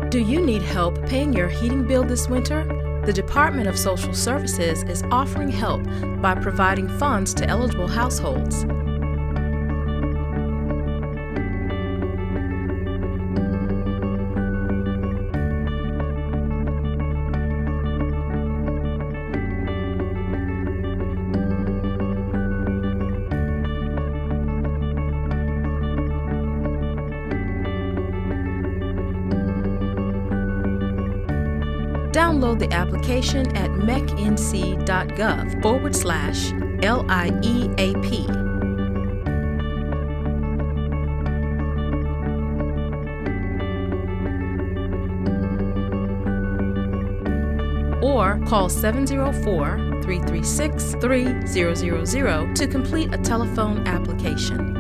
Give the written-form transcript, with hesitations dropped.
Do you need help paying your heating bill this winter? The Department of Social Services is offering help by providing funds to eligible households. Download the application at mecnc.gov/LIEAP. Or call 704-336-3000 to complete a telephone application.